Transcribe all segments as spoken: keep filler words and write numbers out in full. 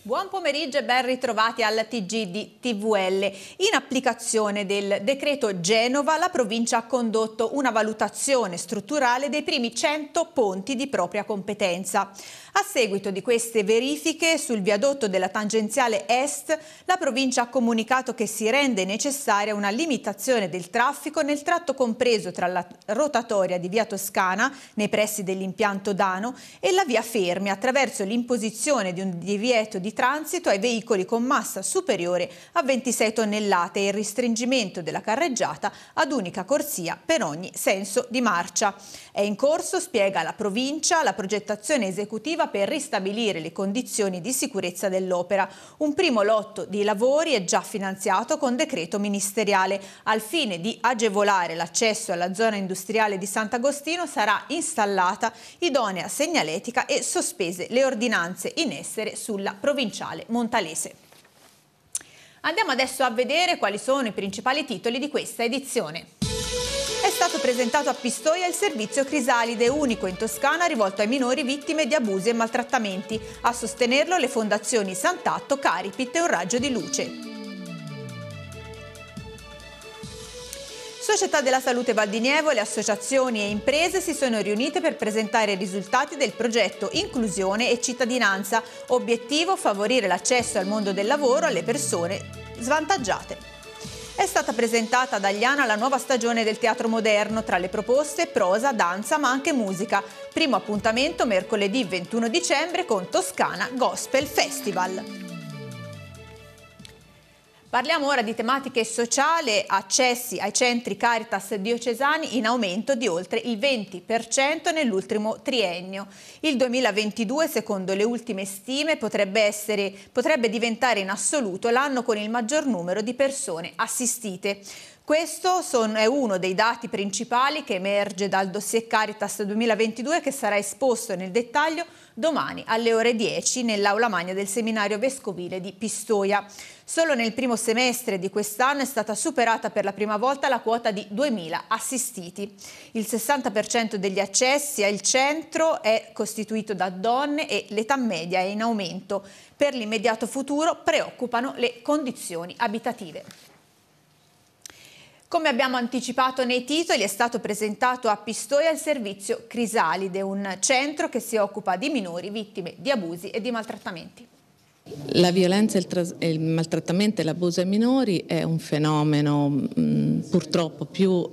Buon pomeriggio e ben ritrovati alla T G di T V L. In applicazione del decreto Genova, la provincia ha condotto una valutazione strutturale dei primi cento ponti di propria competenza. A seguito di queste verifiche sul viadotto della tangenziale est, la provincia ha comunicato che si rende necessaria una limitazione del traffico nel tratto compreso tra la rotatoria di via Toscana, nei pressi dell'impianto Dano, e la via Fermi, attraverso l'imposizione di un divieto di transito ai veicoli con massa superiore a ventisei tonnellate e il restringimento della carreggiata ad unica corsia per ogni senso di marcia. È in corso, spiega la provincia, la progettazione esecutiva per ristabilire le condizioni di sicurezza dell'opera. Un primo lotto di lavori è già finanziato con decreto ministeriale. Al fine di agevolare l'accesso alla zona industriale di Sant'Agostino sarà installata idonea segnaletica e sospese le ordinanze in essere sulla provinciale montalese. Andiamo adesso a vedere quali sono i principali titoli di questa edizione. È stato presentato a Pistoia il servizio Crisalide, unico in Toscana rivolto ai minori vittime di abusi e maltrattamenti. A sostenerlo le fondazioni Sant'Atto, Caripit e Un Raggio di Luce. Società della Salute Valdinievole, associazioni e imprese si sono riunite per presentare i risultati del progetto Inclusione e Cittadinanza. Obiettivo: favorire l'accesso al mondo del lavoro alle persone svantaggiate. È stata presentata ad Agliana la nuova stagione del teatro moderno, tra le proposte prosa, danza ma anche musica. Primo appuntamento mercoledì ventuno dicembre con Toscana Gospel Festival. Parliamo ora di tematiche sociali, accessi ai centri Caritas diocesani in aumento di oltre il venti per cento nell'ultimo triennio. Il duemilaventidue, secondo le ultime stime, potrebbe, essere, potrebbe diventare in assoluto l'anno con il maggior numero di persone assistite. Questo son, è uno dei dati principali che emerge dal dossier Caritas duemilaventidue, che sarà esposto nel dettaglio domani alle ore dieci nell'aula magna del seminario vescovile di Pistoia. Solo nel primo semestre di quest'anno è stata superata per la prima volta la quota di duemila assistiti. Il sessanta per cento degli accessi al centro è costituito da donne e l'età media è in aumento. Per l'immediato futuro preoccupano le condizioni abitative. Come abbiamo anticipato nei titoli, è stato presentato a Pistoia il servizio Crisalide, un centro che si occupa di minori vittime di abusi e di maltrattamenti. La violenza, il, tras- il maltrattamento e l'abuso ai minori è un fenomeno mh, purtroppo più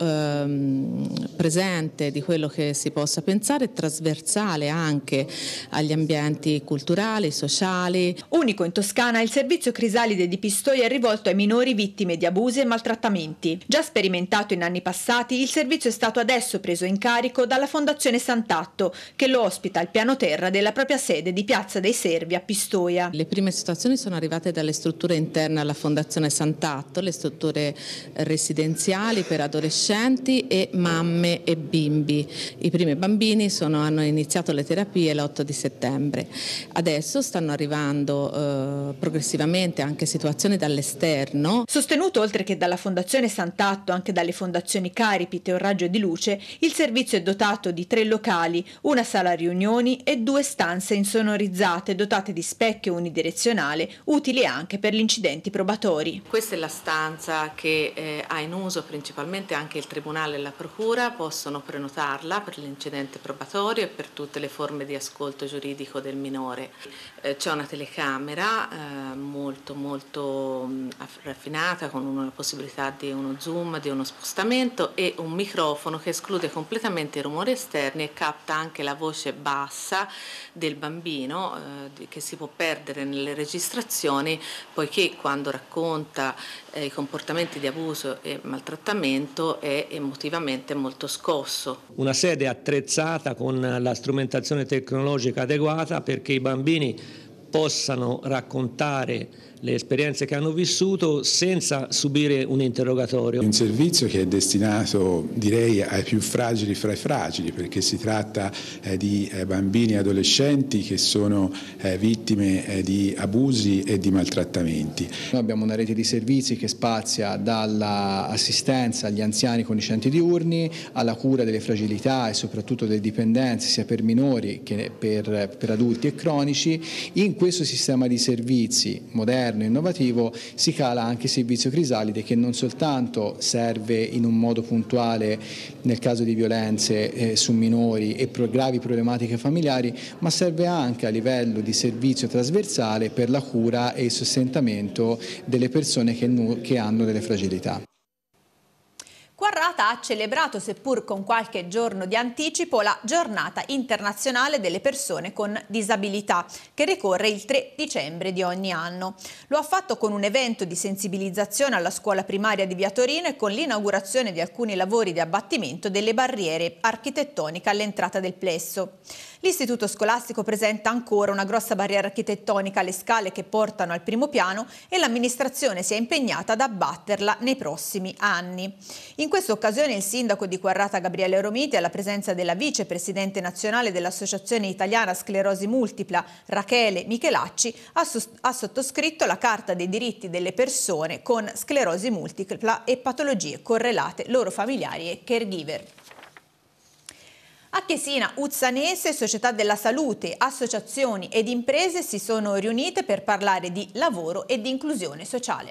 ehm, presente di quello che si possa pensare, trasversale anche agli ambienti culturali, sociali. Unico in Toscana, il servizio Crisalide di Pistoia è rivolto ai minori vittime di abusi e maltrattamenti. Già sperimentato in anni passati, il servizio è stato adesso preso in carico dalla Fondazione Sant'Atto, che lo ospita al piano terra della propria sede di Piazza dei Servi a Pistoia. Le prime situazioni sono arrivate dalle strutture interne alla Fondazione Sant'Atto, le strutture residenziali per adolescenti e mamme e bimbi. I primi bambini sono, hanno iniziato le terapie l'otto di settembre. Adesso stanno arrivando eh, progressivamente anche situazioni dall'esterno. Sostenuto oltre che dalla Fondazione Sant'Atto anche dalle fondazioni Caripit e Un Raggio di Luce, il servizio è dotato di tre locali, una sala riunioni e due stanze insonorizzate dotate di specchio unidirezionale, utili anche per gli incidenti probatori. Questa è la stanza che eh, ha in uso principalmente anche il Tribunale e la Procura, possono prenotarla per l'incidente probatorio e per tutte le forme di ascolto giuridico del minore. Eh, c'è una telecamera eh, molto molto mh, raffinata con una possibilità di uno zoom, di uno spostamento e un microfono che esclude completamente i rumori esterni e capta anche la voce bassa del bambino eh, che si può perdere nelle registrazioni, poiché quando racconta eh, i comportamenti di abuso e maltrattamento è emotivamente molto scosso. Una sede attrezzata con la strumentazione tecnologica adeguata perché i bambini possano raccontare le esperienze che hanno vissuto senza subire un interrogatorio. Un servizio che è destinato, direi, ai più fragili fra i fragili, perché si tratta eh, di eh, bambini e adolescenti che sono eh, vittime eh, di abusi e di maltrattamenti. Noi abbiamo una rete di servizi che spazia dall'assistenza agli anziani con i centri diurni alla cura delle fragilità e soprattutto delle dipendenze sia per minori che per, per adulti e cronici. In questo sistema di servizi moderno e innovativo si cala anche il servizio Crisalide, che non soltanto serve in un modo puntuale nel caso di violenze eh, su minori e pro gravi problematiche familiari, ma serve anche a livello di servizio trasversale per la cura e il sostentamento delle persone che, che hanno delle fragilità. Quarrata ha celebrato, seppur con qualche giorno di anticipo, la Giornata internazionale delle persone con disabilità, che ricorre il tre dicembre di ogni anno. Lo ha fatto con un evento di sensibilizzazione alla scuola primaria di Via Torino e con l'inaugurazione di alcuni lavori di abbattimento delle barriere architettoniche all'entrata del plesso. L'istituto scolastico presenta ancora una grossa barriera architettonica alle scale che portano al primo piano e l'amministrazione si è impegnata ad abbatterla nei prossimi anni. In questa occasione il sindaco di Quarrata Gabriele Romiti, alla presenza della vicepresidente nazionale dell'Associazione Italiana Sclerosi Multipla Rachele Michelacci, ha, ha sottoscritto la Carta dei diritti delle persone con sclerosi multipla e patologie correlate, loro familiari e caregiver. A Chiesina Uzzanese, società della salute, associazioni ed imprese si sono riunite per parlare di lavoro e di inclusione sociale.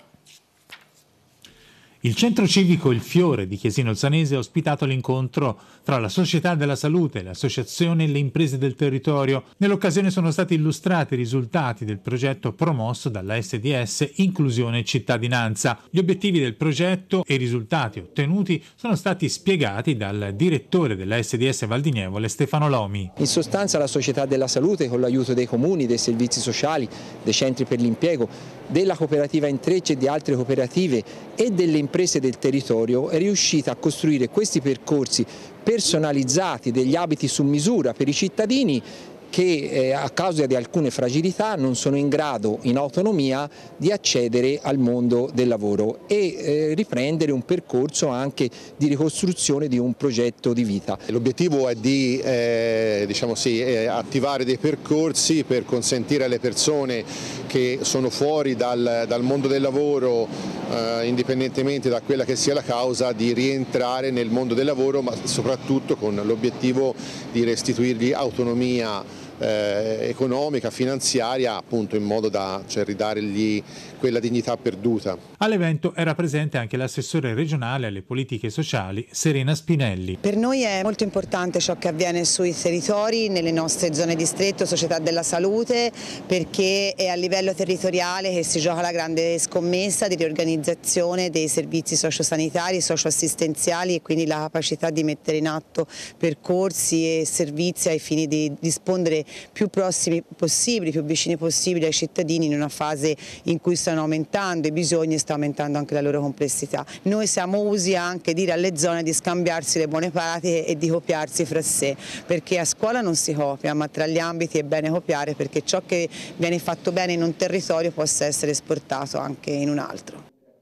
Il centro civico Il Fiore di Chiesina Uzzanese ha ospitato l'incontro tra la Società della Salute, le associazioni e le imprese del territorio. Nell'occasione sono stati illustrati i risultati del progetto promosso dalla S D S Inclusione e Cittadinanza. Gli obiettivi del progetto e i risultati ottenuti sono stati spiegati dal direttore della S D S Valdinievole Stefano Lomi. In sostanza la Società della Salute, con l'aiuto dei comuni, dei servizi sociali, dei centri per l'impiego, della cooperativa Intrecce e di altre cooperative e delle imprese del territorio, è riuscita a costruire questi percorsi personalizzati, degli abiti su misura per i cittadini che eh, a causa di alcune fragilità non sono in grado in autonomia di accedere al mondo del lavoro e eh, riprendere un percorso anche di ricostruzione di un progetto di vita. L'obiettivo è di eh, diciamo sì, eh, attivare dei percorsi per consentire alle persone che sono fuori dal, dal mondo del lavoro, eh, indipendentemente da quella che sia la causa, di rientrare nel mondo del lavoro, ma soprattutto con l'obiettivo di restituirgli autonomia Eh, economica, finanziaria, appunto in modo da cioè, ridargli quella dignità perduta. All'evento era presente anche l'assessore regionale alle politiche sociali Serena Spinelli. Per noi è molto importante ciò che avviene sui territori, nelle nostre zone distretto, società della salute, perché è a livello territoriale che si gioca la grande scommessa di riorganizzazione dei servizi sociosanitari, socioassistenziali e quindi la capacità di mettere in atto percorsi e servizi ai fini di rispondere più prossimi possibili, più vicini possibili ai cittadini in una fase in cui stanno aumentando i bisogni e sta aumentando anche la loro complessità. Noi siamo usi anche dire alle zone di scambiarsi le buone pratiche e di copiarsi fra sé, perché a scuola non si copia, ma tra gli ambiti è bene copiare perché ciò che viene fatto bene in un territorio possa essere esportato anche in un altro.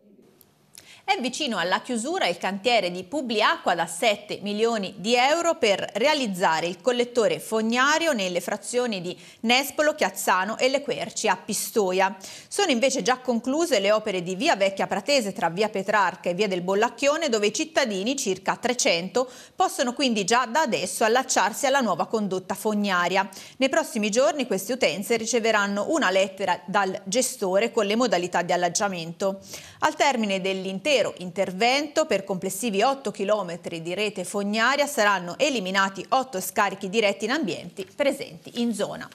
È vicino alla chiusura il cantiere di Publiacqua da sette milioni di euro per realizzare il collettore fognario nelle frazioni di Nespolo, Chiazzano e Le Querci a Pistoia. Sono invece già concluse le opere di Via Vecchia Pratese tra Via Petrarca e Via del Bollacchione, dove i cittadini, circa trecento, possono quindi già da adesso allacciarsi alla nuova condotta fognaria. Nei prossimi giorni queste utenze riceveranno una lettera dal gestore con le modalità di allacciamento. Al termine dell'intero intervento, per complessivi otto chilometri di rete fognaria, saranno eliminati otto scarichi diretti in ambienti presenti in zona.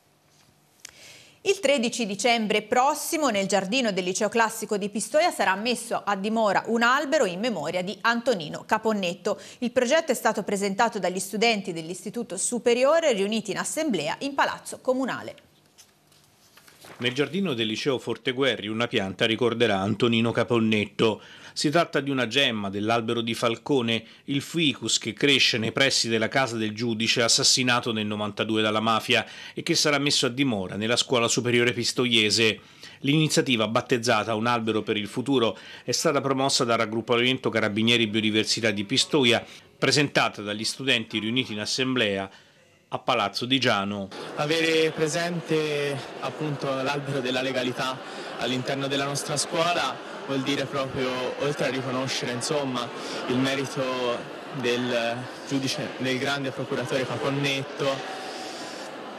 Il tredici dicembre prossimo nel giardino del Liceo Classico di Pistoia sarà messo a dimora un albero in memoria di Antonino Caponnetto. Il progetto è stato presentato dagli studenti dell'Istituto Superiore riuniti in assemblea in Palazzo Comunale. Nel giardino del liceo Forteguerri una pianta ricorderà Antonino Caponnetto. Si tratta di una gemma dell'albero di Falcone, il ficus che cresce nei pressi della casa del giudice assassinato nel novantadue dalla mafia e che sarà messo a dimora nella scuola superiore pistoiese. L'iniziativa, battezzata Un albero per il futuro, è stata promossa dal raggruppamento Carabinieri Biodiversità di Pistoia, presentata dagli studenti riuniti in assemblea a Palazzo Di Giano. Avere presente appunto l'albero della legalità all'interno della nostra scuola vuol dire proprio, oltre a riconoscere insomma il merito del giudice, del grande procuratore Caponnetto,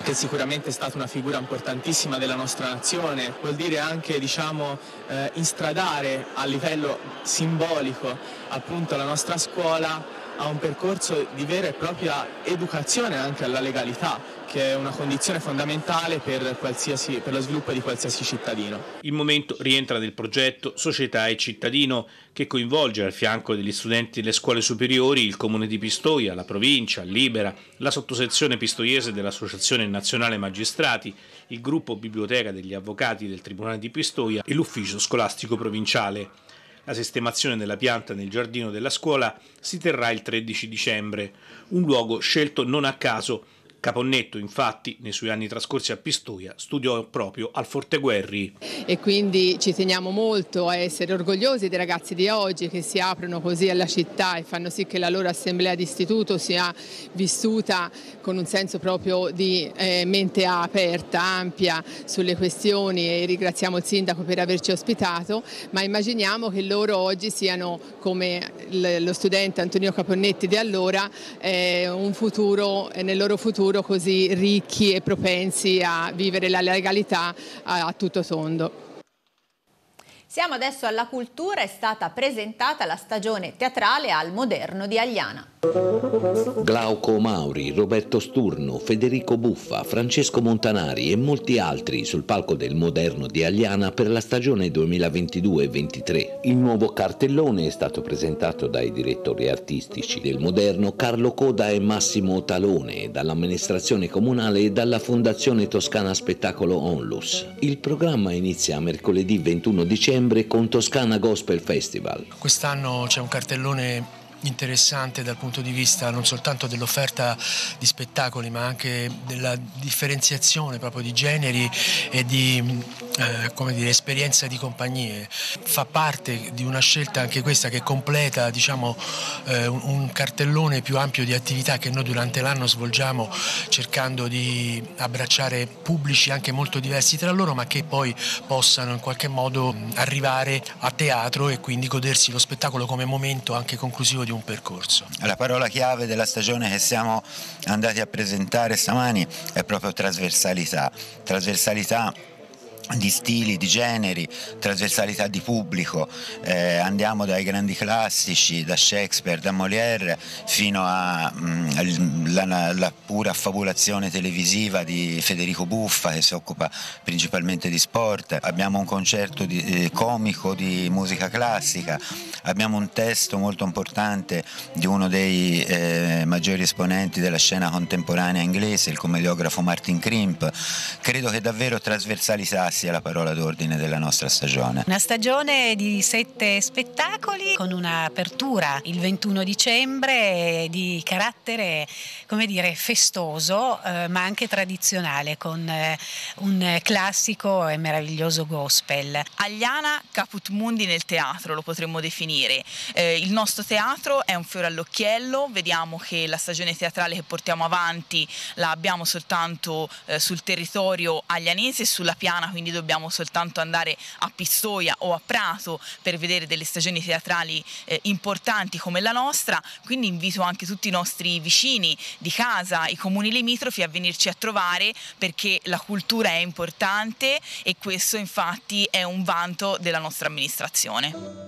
che sicuramente è stata una figura importantissima della nostra nazione. Vuol dire anche, diciamo, eh, instradare a livello simbolico appunto la nostra scuola a un percorso di vera e propria educazione anche alla legalità, che è una condizione fondamentale per, qualsiasi, per lo sviluppo di qualsiasi cittadino. Il momento rientra nel progetto Società e Cittadino, che coinvolge al fianco degli studenti delle scuole superiori il Comune di Pistoia, la provincia, Libera, la sottosezione pistoiese dell'Associazione Nazionale Magistrati, il gruppo Biblioteca degli Avvocati del Tribunale di Pistoia e l'Ufficio Scolastico Provinciale. La sistemazione della pianta nel giardino della scuola si terrà il tredici dicembre, un luogo scelto non a caso. Caponnetto, infatti, nei suoi anni trascorsi a Pistoia, studiò proprio al Forteguerri. E quindi ci teniamo molto a essere orgogliosi dei ragazzi di oggi che si aprono così alla città e fanno sì che la loro assemblea d'istituto sia vissuta con un senso proprio di eh, mente aperta, ampia sulle questioni, e ringraziamo il sindaco per averci ospitato, ma immaginiamo che loro oggi siano, come lo studente Antonio Caponnetti di allora, eh, un futuro, nel loro futuro così ricchi e propensi a vivere la legalità a, a tutto tondo. Siamo adesso alla cultura. È stata presentata la stagione teatrale al Moderno di Agliana. Glauco Mauri, Roberto Sturno, Federico Buffa, Francesco Montanari e molti altri sul palco del Moderno di Agliana per la stagione duemilaventidue ventitré. Il nuovo cartellone è stato presentato dai direttori artistici del Moderno Carlo Coda e Massimo Talone, dall'amministrazione comunale e dalla Fondazione Toscana Spettacolo Onlus. Il programma inizia mercoledì ventuno dicembre con Toscana Gospel Festival. Quest'anno c'è un cartellone interessante dal punto di vista non soltanto dell'offerta di spettacoli, ma anche della differenziazione proprio di generi e di eh, come dire, esperienza di compagnie. Fa parte di una scelta anche questa che completa, diciamo, eh, un, un cartellone più ampio di attività che noi durante l'anno svolgiamo, cercando di abbracciare pubblici anche molto diversi tra loro, ma che poi possano in qualche modo arrivare a teatro e quindi godersi lo spettacolo come momento anche conclusivo di un percorso. La parola chiave della stagione che siamo andati a presentare stamani è proprio trasversalità. Trasversalità di stili, di generi, trasversalità di pubblico. Eh, andiamo dai grandi classici, da Shakespeare, da Molière, fino alla pura affabulazione televisiva di Federico Buffa, che si occupa principalmente di sport. Abbiamo un concerto di, eh, comico di musica classica, abbiamo un testo molto importante di uno dei eh, maggiori esponenti della scena contemporanea inglese, il commediografo Martin Crimp. Credo che davvero trasversalità sia la parola d'ordine della nostra stagione. Una stagione di sette spettacoli con un'apertura il ventuno dicembre di carattere, come dire, festoso, eh, ma anche tradizionale, con eh, un classico e meraviglioso gospel. Agliana caput mundi nel teatro, lo potremmo definire. Eh, il nostro teatro è un fiore all'occhiello, vediamo che la stagione teatrale che portiamo avanti la abbiamo soltanto eh, sul territorio aglianese e sulla piana, quindi dobbiamo soltanto andare a Pistoia o a Prato per vedere delle stagioni teatrali eh, importanti come la nostra. Quindi invito anche tutti i nostri vicini di casa, i comuni limitrofi, a venirci a trovare, perché la cultura è importante e questo infatti è un vanto della nostra amministrazione.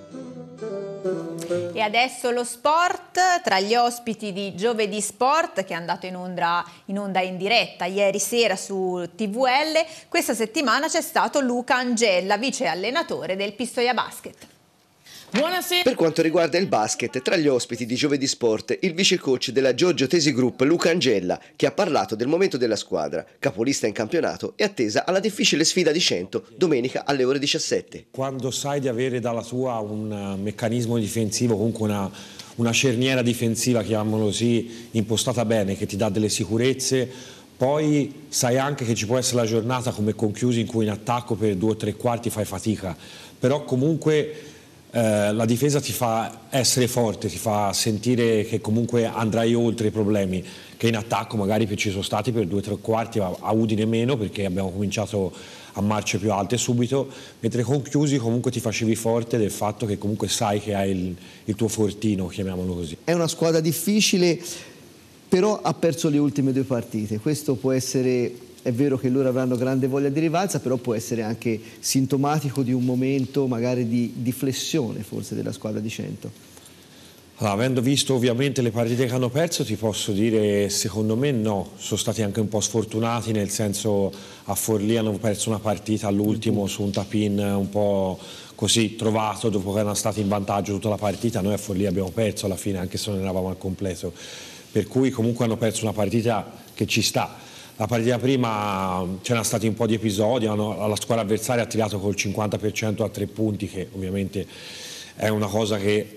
E adesso lo sport. Tra gli ospiti di Giovedì Sport, che è andato in onda, in onda in diretta ieri sera su T V L, questa settimana c'è stato Luca Angella, vice allenatore del Pistoia Basket. Buonasera. Per quanto riguarda il basket, tra gli ospiti di Giovedì Sport, il vice coach della Giorgio Tesi Group, Luca Angella, che ha parlato del momento della squadra, capolista in campionato e attesa alla difficile sfida di Cento, domenica alle ore diciassette. Quando sai di avere dalla tua un meccanismo difensivo, comunque una, una cerniera difensiva, chiamiamolo così, impostata bene, che ti dà delle sicurezze, poi sai anche che ci può essere la giornata come conchiusi in cui in attacco per due o tre quarti fai fatica, però comunque Eh, la difesa ti fa essere forte, ti fa sentire che comunque andrai oltre i problemi, che in attacco magari ci sono stati per due o tre quarti, a Udine meno, perché abbiamo cominciato a marce più alte subito, mentre con chiusi comunque ti facevi forte del fatto che comunque sai che hai il, il tuo fortino, chiamiamolo così. È una squadra difficile però ha perso le ultime due partite. Questo può essere, è vero che loro avranno grande voglia di rivalsa, però può essere anche sintomatico di un momento magari di, di flessione forse della squadra di Cento. Allora, avendo visto ovviamente le partite che hanno perso, ti posso dire, secondo me no, sono stati anche un po' sfortunati, nel senso a Forlì hanno perso una partita all'ultimo su un tap-in un po' così trovato dopo che erano stati in vantaggio tutta la partita. Noi a Forlì abbiamo perso alla fine, anche se non eravamo al completo, per cui comunque hanno perso una partita che ci sta. La partita prima c'erano stati un po' di episodi, hanno, la squadra avversaria ha tirato col cinquanta per cento a tre punti, che ovviamente è una cosa che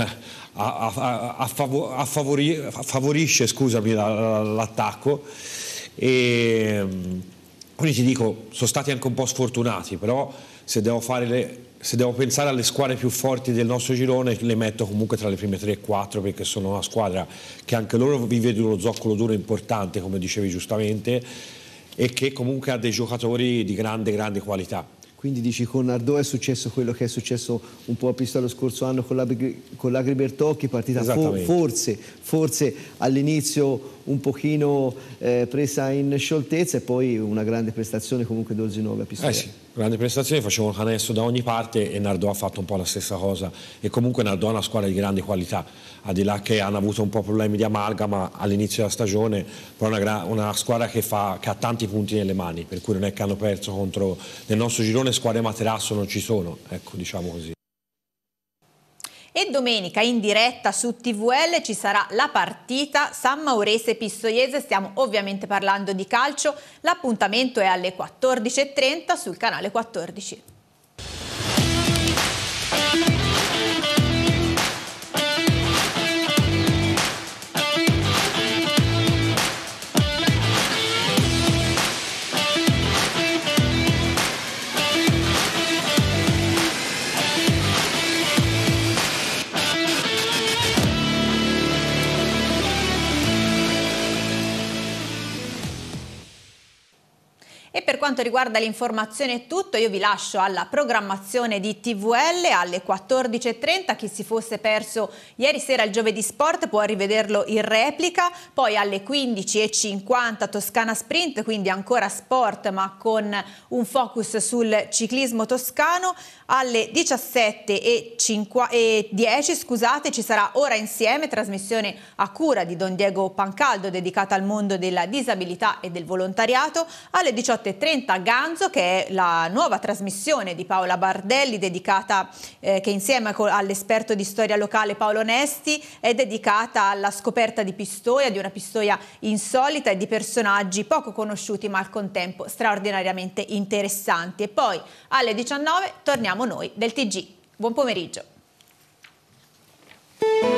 favorisce, scusami, l'attacco, e quindi ti dico, sono stati anche un po' sfortunati, però se devo, fare le, se devo pensare alle squadre più forti del nostro girone, le metto comunque tra le prime tre e quattro, perché sono una squadra che anche loro vive di uno zoccolo duro importante, come dicevi giustamente, e che comunque ha dei giocatori di grande grande qualità. Quindi dici, con Nardò è successo quello che è successo un po' a Pistoia lo scorso anno con l'Agri Bertocchi, partita fo forse, forse all'inizio un pochino eh, presa in scioltezza, e poi una grande prestazione comunque d'Olzinove a Pistoia. Eh sì, grande prestazione, facevano canestro da ogni parte, e Nardò ha fatto un po' la stessa cosa, e comunque Nardò è una squadra di grande qualità, al di là che hanno avuto un po' problemi di amalgama all'inizio della stagione, però è una, una squadra che, fa, che ha tanti punti nelle mani, per cui non è che hanno perso contro, nel nostro girone squadre materasso non ci sono, ecco, diciamo così. E domenica in diretta su T V L ci sarà la partita San Maurese Pistoiese, stiamo ovviamente parlando di calcio, l'appuntamento è alle quattordici e trenta sul canale quattordici. E per quanto riguarda l'informazione è tutto, io vi lascio alla programmazione di T V L alle quattordici e trenta, chi si fosse perso ieri sera il Giovedì Sport può rivederlo in replica, poi alle quindici e cinquanta Toscana Sprint, quindi ancora sport ma con un focus sul ciclismo toscano, alle diciassette e dieci scusate, ci sarà Ora Insieme, trasmissione a cura di Don Diego Pancaldo dedicata al mondo della disabilità e del volontariato, alle diciotto e trenta Ganzo, che è la nuova trasmissione di Paola Bardelli dedicata eh, che insieme all'esperto di storia locale Paolo Nesti è dedicata alla scoperta di Pistoia, di una Pistoia insolita e di personaggi poco conosciuti ma al contempo straordinariamente interessanti. E poi alle diciannove torniamo noi del T G. Buon pomeriggio.